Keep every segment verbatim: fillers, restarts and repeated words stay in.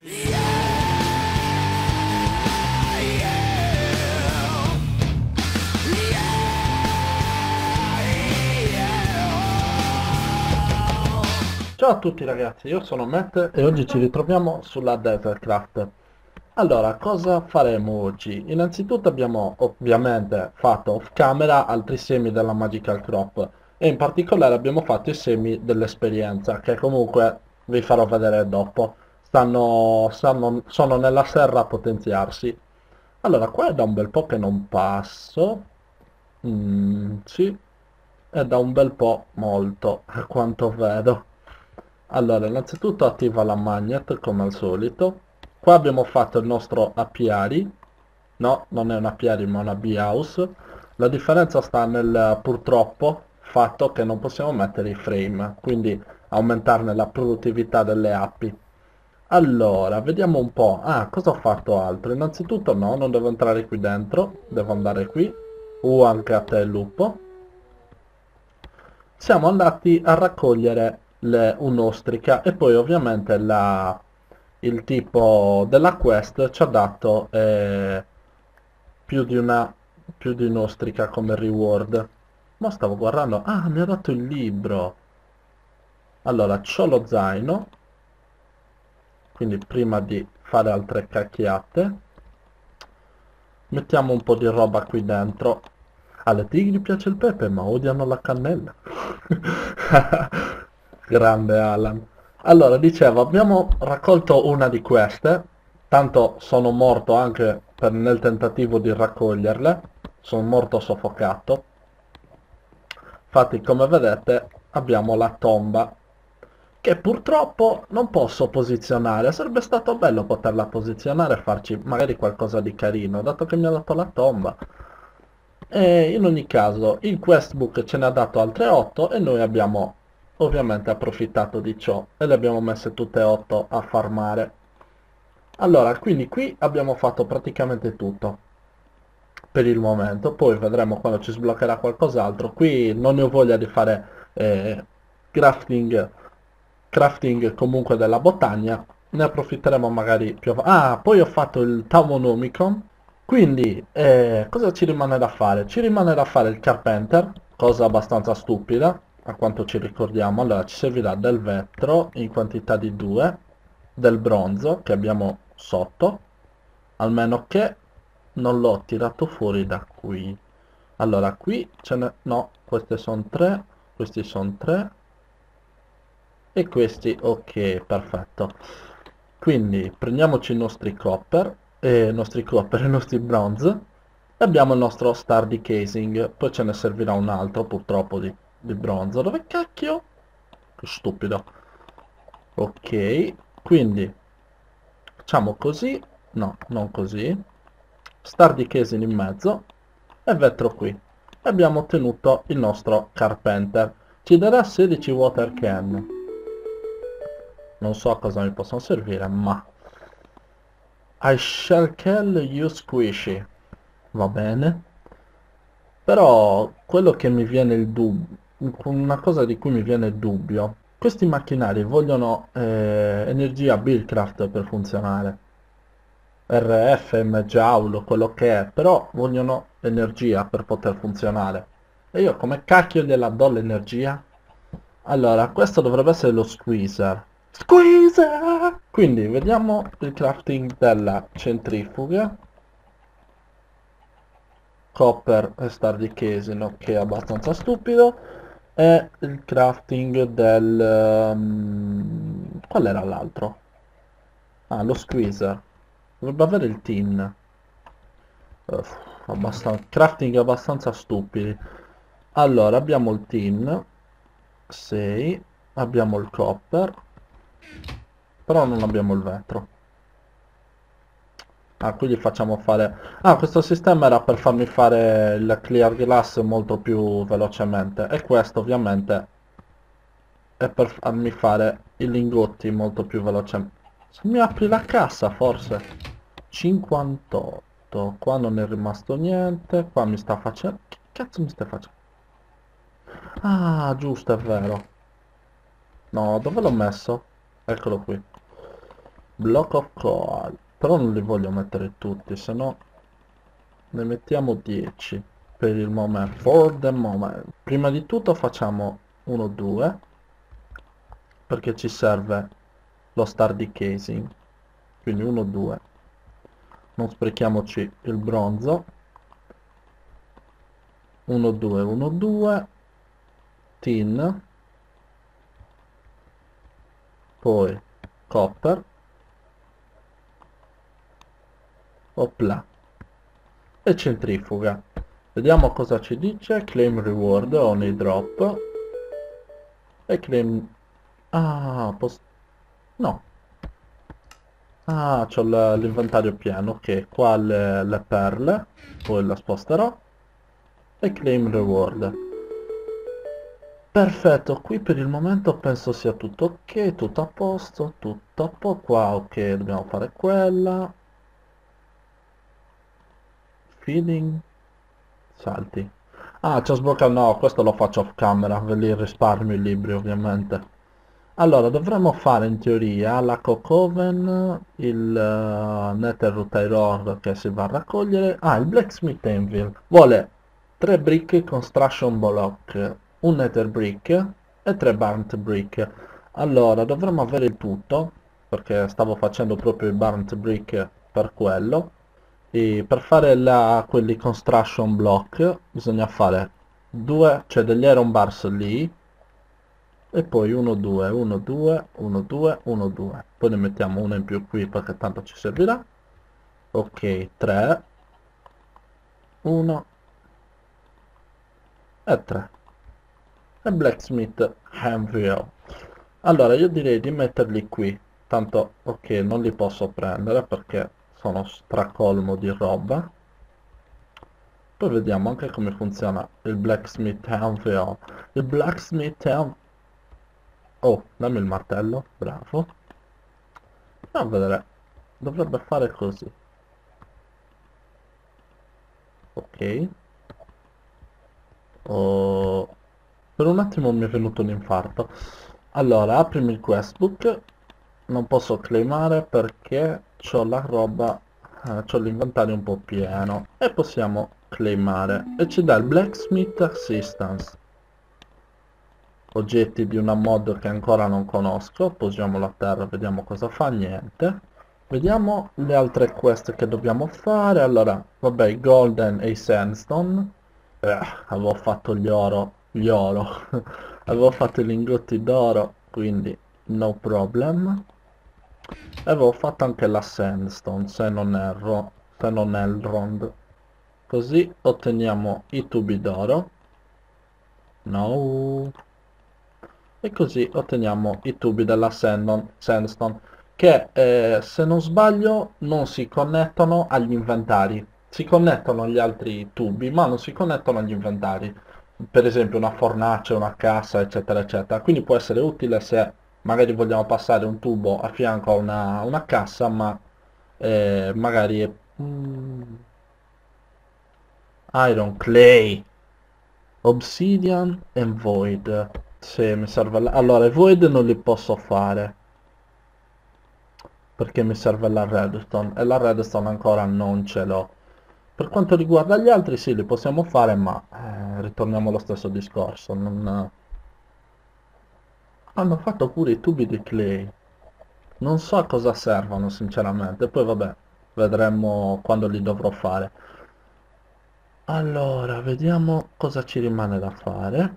Ciao a tutti ragazzi, io sono Matt e oggi ci ritroviamo sulla Desertcraft. Allora, cosa faremo oggi? Innanzitutto abbiamo ovviamente fatto off camera altri semi della Magical Crop e in particolare abbiamo fatto i semi dell'esperienza che comunque vi farò vedere dopo. Stanno, stanno- sono nella serra a potenziarsi. Allora, qua è da un bel po' che non passo. Mm, sì, è da un bel po' molto, a quanto vedo. Allora, innanzitutto attiva la magnet come al solito. Qua abbiamo fatto il nostro apiari. No, non è un apiari ma una bee house. La differenza sta nel purtroppo fatto che non possiamo mettere i frame, quindi aumentarne la produttività delle api. Allora, vediamo un po'. Ah, cosa ho fatto altro? Innanzitutto no, non devo entrare qui dentro, devo andare qui. Uh, anche a te lupo. Siamo andati a raccogliere le- un'ostrica e poi ovviamente la- il tipo della quest ci ha dato eh, più di una più di un'ostrica come reward. Ma stavo guardando, ah, mi ha dato il libro. Allora, c'ho lo zaino, quindi prima di fare altre cacchiate, mettiamo un po' di roba qui dentro. Alle tigri piace il pepe, ma odiano la cannella. Grande Alan. Allora, dicevo, abbiamo raccolto una di queste, tanto sono morto anche per- nel tentativo di raccoglierle, sono morto soffocato. Infatti, come vedete, abbiamo la tomba, che purtroppo non posso posizionare. Sarebbe stato bello poterla posizionare e farci magari qualcosa di carino, dato che mi ha dato la tomba. E in ogni caso, il questbook ce ne ha dato altre otto e noi abbiamo ovviamente approfittato di ciò e le abbiamo messe tutte e otto a farmare. Allora, quindi qui abbiamo fatto praticamente tutto per il momento, poi vedremo quando ci sbloccherà qualcos'altro. Qui non ne ho voglia di fare eh, crafting, crafting comunque della botagna, ne approfitteremo magari più avanti. Ah, poi ho fatto il Taumonomicon, quindi eh, cosa ci rimane da fare? Ci rimane da fare il Carpenter, cosa abbastanza stupida, a quanto ci ricordiamo. Allora ci servirà del vetro in quantità di due, del bronzo che abbiamo sotto, almeno che non l'ho tirato fuori da qui. Allora qui ce ne... no, queste sono tre, questi sono tre e questi ok, perfetto. Quindi prendiamoci i nostri copper, e i nostri copper e i nostri bronze e abbiamo il nostro star di casing, poi ce ne servirà un altro purtroppo di, di bronzo. Dove cacchio? Che stupido. Ok, quindi facciamo così, no, non così, star di casing in mezzo e vetro qui. E abbiamo ottenuto il nostro carpenter. Ci darà sedici water can. Non so a cosa mi possono servire, ma... I shall kill you squishy. Va bene. Però quello che mi viene il dubbio, una cosa di cui mi viene il dubbio, questi macchinari vogliono eh, energia Buildcraft per funzionare. R F, M-Joule, quello che è, però vogliono energia per poter funzionare. E io come cacchio gliela do l'energia? Allora, questo dovrebbe essere lo squeezer. Squeezer! Quindi, vediamo il crafting della centrifuga. Copper e star di Casino, che è abbastanza stupido. E il crafting del... um, qual era l'altro? Ah, lo squeezer. Dovrebbe avere il tin. Uff, abbastan- crafting abbastanza stupidi. Allora, abbiamo il tin. sei. Abbiamo il copper. Però non abbiamo il vetro. Ah, qui gli facciamo fare... Ah, questo sistema era per farmi fare il clear glass molto più velocemente. E questo ovviamente è per farmi fare i lingotti molto più velocemente. Se mi apri la cassa forse? cinquantotto. Qua non è rimasto niente. Qua mi sta facendo... Che cazzo mi stai facendo? Ah, giusto, è vero. No, dove l'ho messo? Eccolo qui. Block of coal, però non li voglio mettere tutti, se no ne mettiamo dieci per il momento, for the moment. Prima di tutto facciamo uno due, perché ci serve lo star di casing, quindi uno due, non sprechiamoci il bronzo, uno due uno due, tin, poi copper, opla, e centrifuga. Vediamo cosa ci dice. Claim reward on a drop e claim... ah, posso... no. Ah, c'ho l'inventario pieno. Ok, qua le, le perle, poi la sposterò e claim reward. Perfetto, qui per il momento penso sia tutto ok, tutto a posto, tutto a posto. Qua ok, dobbiamo fare quella. Feeding, salti. Ah, c'ho sbloccato, no, questo lo faccio off camera, ve li risparmio i libri ovviamente. Allora, dovremmo fare in teoria la Cocoven, il uh, Netherroot Iron che si va a raccogliere. Ah, il Blacksmith Anvil vuole tre brick construction block, un Nether brick e tre burnt brick. Allora, dovremmo avere il tutto, perché stavo facendo proprio il burnt brick per quello. E per fare la, quelli construction block bisogna fare due, cioè degli iron bars lì, e poi uno due uno due uno due uno due, poi ne mettiamo una in più qui perché tanto ci servirà. Ok, tre, uno e tre, e blacksmith anvil. Allora io direi di metterli qui, tanto ok, non li posso prendere perché sono stracolmo di roba. Poi vediamo anche come funziona il blacksmith anvil. Il blacksmith anvil... oh, dammi il martello, bravo. A vedere, dovrebbe fare così. Ok. Oh, per un attimo mi è venuto un infarto. Allora, aprimi il questbook. Non posso claimare perché ho la roba, eh, ho l'inventario un po' pieno. E possiamo claimare. E ci dà il Blacksmith Assistance. Oggetti di una mod che ancora non conosco. Posiamolo a terra, vediamo cosa fa. Niente. Vediamo le altre quest che dobbiamo fare. Allora, vabbè, i golden e i sandstone. Eh, avevo fatto gli oro, gli oro. Avevo fatto i lingotti d'oro, quindi no problem. E avevo fatto anche la sandstone, se non erro, se non è il rond. Così otteniamo i tubi d'oro. No. E così otteniamo i tubi della sandstone, sandstone che eh, se non sbaglio non si connettono agli inventari. Si connettono agli altri tubi, ma non si connettono agli inventari. Per esempio una fornace, una cassa, eccetera, eccetera. Quindi può essere utile se magari vogliamo passare un tubo a fianco a una, una cassa, ma eh, magari è... mm, Iron Clay, Obsidian e Void. Sì, mi serve la... allora, i Void non li posso fare perché mi serve la redstone e la redstone ancora non ce l'ho. Per quanto riguarda gli altri sì, li possiamo fare, ma eh, ritorniamo allo stesso discorso. Non... hanno fatto pure i tubi di clay. Non so a cosa servono sinceramente, poi vabbè, vedremo quando li dovrò fare. Allora, vediamo cosa ci rimane da fare.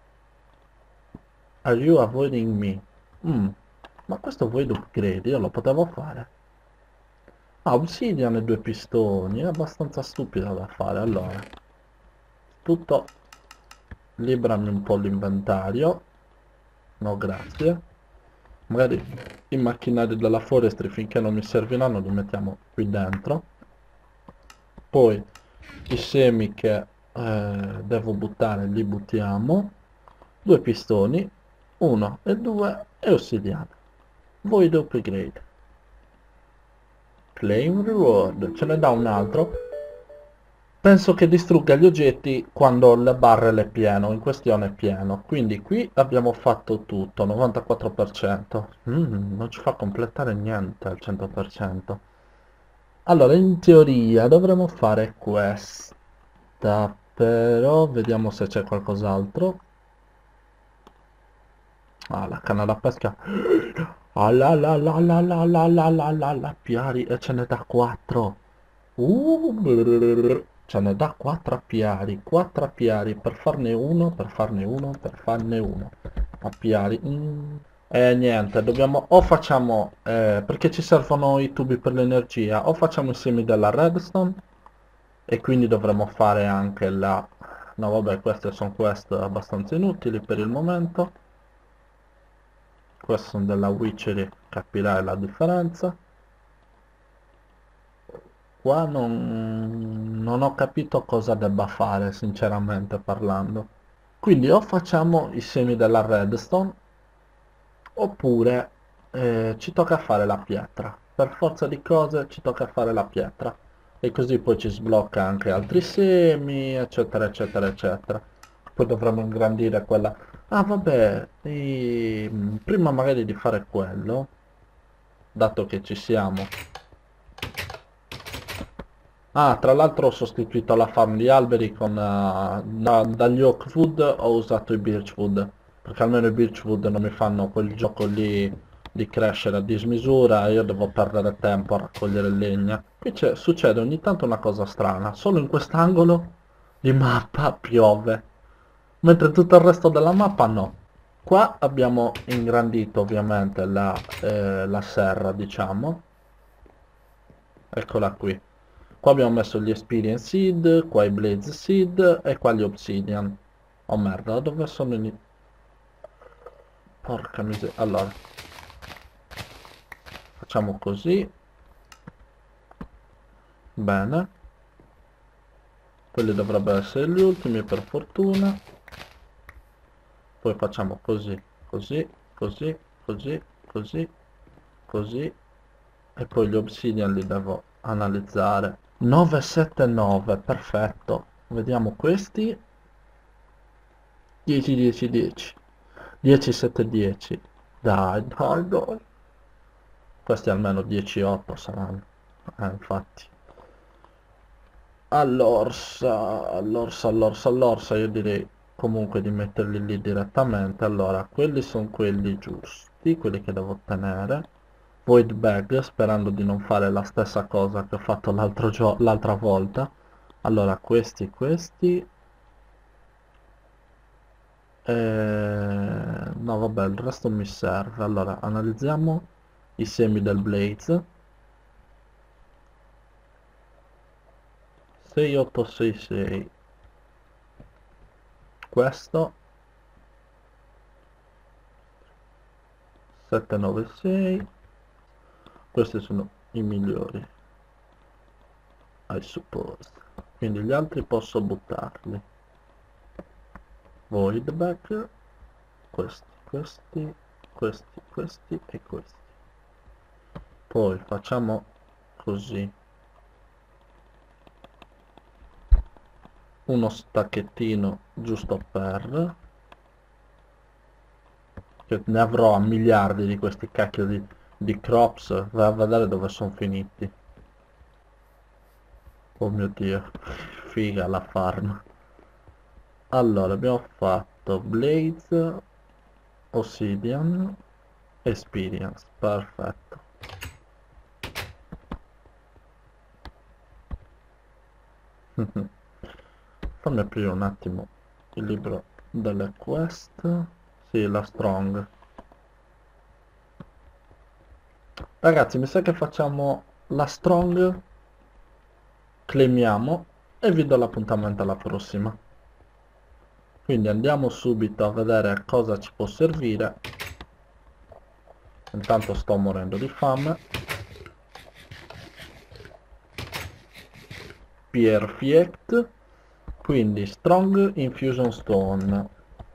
Are you avoiding me? Mm, ma questo void upgrade io lo potevo fare. Ah, obsidian e due pistoni, è abbastanza stupido da fare. Allora, tutto, librami un po' l'inventario. No, grazie. Magari i macchinari della forestry finché non mi serviranno li mettiamo qui dentro. Poi i semi che eh, devo buttare li buttiamo. Due pistoni, uno e due e ossidiana. Void upgrade. Claim reward, ce ne dà un altro. Penso che distrugga gli oggetti quando la barrel è pieno, in questione è pieno. Quindi qui abbiamo fatto tutto, novantaquattro per cento. Mm, non ci fa completare niente al cento per cento. Allora, in teoria dovremmo fare questa, però vediamo se c'è qualcos'altro. Ah, la canna da pesca. Ah la la la la la la la la la la piari, e ce n'è da quattro. Uh, brrr. Ce n'è da quattro appiari, quattro appiari, per farne uno, per farne uno, per farne uno. Appiari. Mm. E niente, dobbiamo, o facciamo, eh, perché ci servono i tubi per l'energia, o facciamo i semi della redstone, e quindi dovremo fare anche la... No vabbè, queste sono queste abbastanza inutili per il momento. Queste sono della Witchery, capirai la differenza. Qua non, non ho capito cosa debba fare, sinceramente parlando. Quindi o facciamo i semi della redstone, oppure eh, ci tocca fare la pietra. Per forza di cose ci tocca fare la pietra. E così poi ci sblocca anche altri semi, eccetera, eccetera, eccetera. Poi dovremo ingrandire quella... Ah, vabbè, e, prima magari di fare quello, dato che ci siamo... Ah, tra l'altro ho sostituito la farm di alberi con... eh, da- dagli oak wood ho usato i birch wood, perché almeno i birch wood non mi fanno quel gioco lì di crescere a dismisura e io devo perdere tempo a raccogliere legna. Qui c'è- succede ogni tanto una cosa strana, solo in quest'angolo di mappa piove, mentre tutto il resto della mappa no. Qua abbiamo ingrandito ovviamente la, eh, la serra, diciamo, eccola qui. Qua abbiamo messo gli Experience Seed, qua i Blaze Seed e qua gli Obsidian. Oh merda, dove sono i... Porca miseria. Allora, facciamo così. Bene. Quelli dovrebbero essere gli ultimi per fortuna. Poi facciamo così, così, così, così, così, così. E poi gli Obsidian li devo analizzare. nove sette nove, perfetto. Vediamo questi. dieci dieci dieci. dieci sette dieci. Dai, dai, dai. Questi almeno dieci otto saranno. Eh, infatti. All'orsa, all'orsa, all'orsa, all'orsa, io direi comunque di metterli lì direttamente. Allora, quelli sono quelli giusti, quelli che devo ottenere. Void bag, sperando di non fare la stessa cosa che ho fatto l'altro gio- l'altra volta. Allora, questi, questi. Eh, no, vabbè, il resto mi serve. Allora, analizziamo i semi del Blaze. sei otto sei sei. Questo sette nove sei. Questi sono i migliori, I suppose. Quindi gli altri posso buttarli. Void back. Questi, questi, questi, questi e questi. Poi facciamo così. Uno stacchettino giusto per... che ne avrò a miliardi di questi cacchio di, di crops. Vai a vedere dove sono finiti. Oh mio Dio, figa la farm. Allora, abbiamo fatto Blaze, Obsidian, Experience, perfetto. Fammi aprire un attimo il libro delle quest. Sì, la Strong. Ragazzi, mi sa che facciamo la Strong, claimiamo e vi do l'appuntamento alla prossima. Quindi andiamo subito a vedere cosa ci può servire. Intanto sto morendo di fame. Perfect. Quindi Strong Infusion Stone.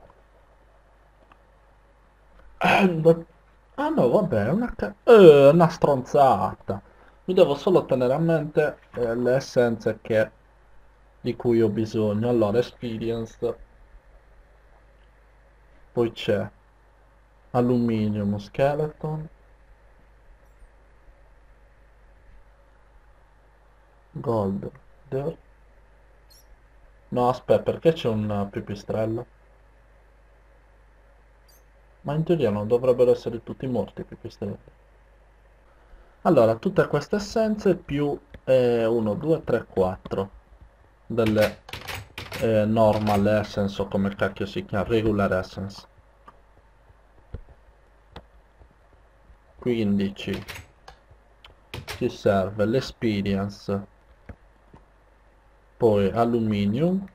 Eh, ah no, vabbè, è una, ca- eh, una stronzata. Mi devo solo tenere a mente eh, le essenze che di cui ho bisogno. Allora, experience, poi c'è aluminium skeleton, gold, dirt. No, aspetta, perché c'è un pipistrello? Ma in teoria non dovrebbero essere tutti morti i pipistrelli. Allora, tutte queste essenze più uno, due, tre, quattro delle eh, normal essence o come cacchio si chiama, regular essence. quindici ci serve l'experience, poi aluminium,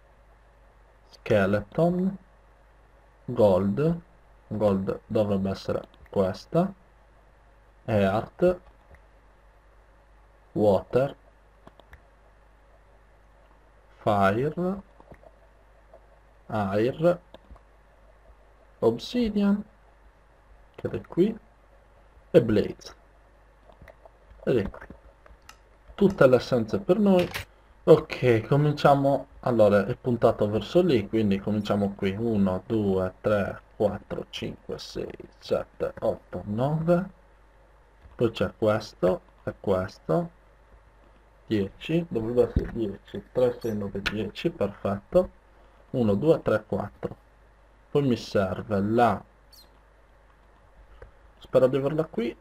skeleton, gold, gold dovrebbe essere questa, earth, water, fire, air, obsidian, che è qui, e blaze. Ed è qui. Tutte le essenze per noi. Ok, cominciamo. Allora, è puntato verso lì, quindi cominciamo qui. uno, due, tre, quattro, cinque, sei, sette, otto, nove. Poi c'è questo e questo. dieci, dovrebbe essere dieci. tre, sei, nove, dieci, perfetto. uno, due, tre, quattro. Poi mi serve la... Spero di averla qui.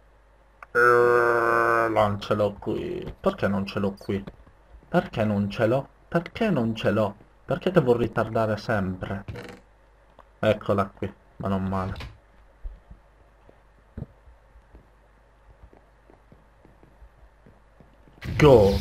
Non ce l'ho qui. Perché non ce l'ho qui? Perché non ce l'ho? Perché non ce l'ho? Perché devo ritardare sempre? Eccola qui, ma non male. Go!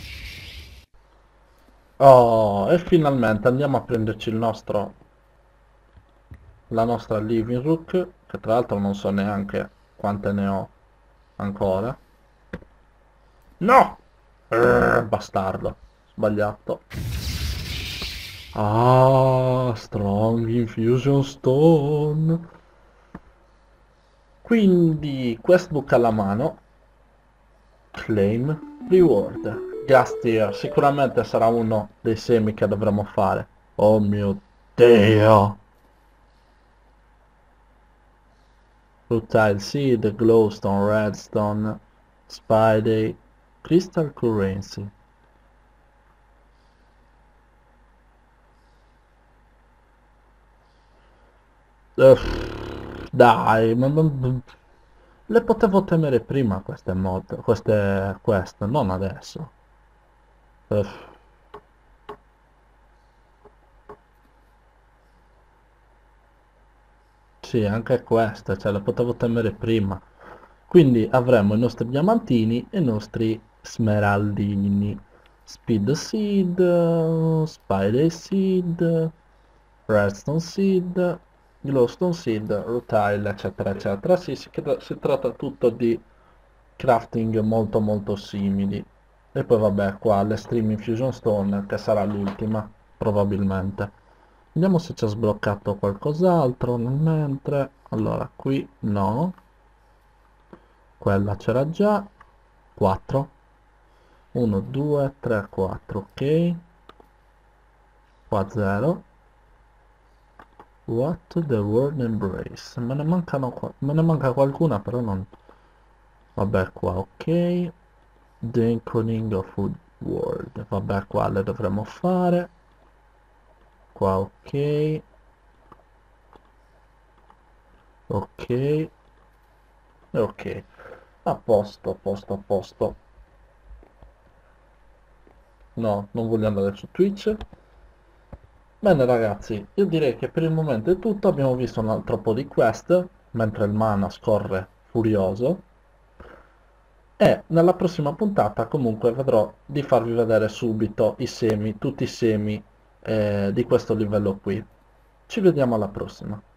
Oh, e finalmente andiamo a prenderci il nostro... La nostra living rook, che tra l'altro non so neanche quante ne ho ancora. No! Eh, bastardo. Sbagliato. Ah, strong infusion stone. Quindi, questbook alla mano. Claim reward. Gastier, sicuramente sarà uno dei semi che dovremo fare. Oh mio Dio. Rutile seed, glowstone, redstone, spidey, crystal currency. Uff, dai, ma non... Le potevo temere prima queste mod, queste quest, non adesso. Uff. Sì, anche queste, cioè le potevo temere prima. Quindi avremo i nostri diamantini e i nostri smeraldini. Speed seed, spider seed, redstone seed, glowstone seed, rutile, eccetera, eccetera. Sì, si, si tratta tutto di crafting molto molto simili. E poi vabbè, qua l'Extreme Infusion Stone, che sarà l'ultima, probabilmente. Vediamo se ci ha sbloccato qualcos'altro nel mentre. Allora, qui no. Quella c'era già. quattro. uno, due, tre, quattro, ok. Qua zero. What the World Embrace? Me ne mancano qua. Me ne manca qualcuna, però non... Vabbè, qua ok. Deconing of Food World. Vabbè, qua le dovremo fare. Qua ok. Ok. E ok. A posto, a posto, a posto. No, non voglio andare su Twitch. Bene ragazzi, io direi che per il momento è tutto. Abbiamo visto un altro po' di quest, mentre il mana scorre furioso. E nella prossima puntata comunque vedrò di farvi vedere subito i semi, tutti i semi eh, di questo livello qui. Ci vediamo alla prossima.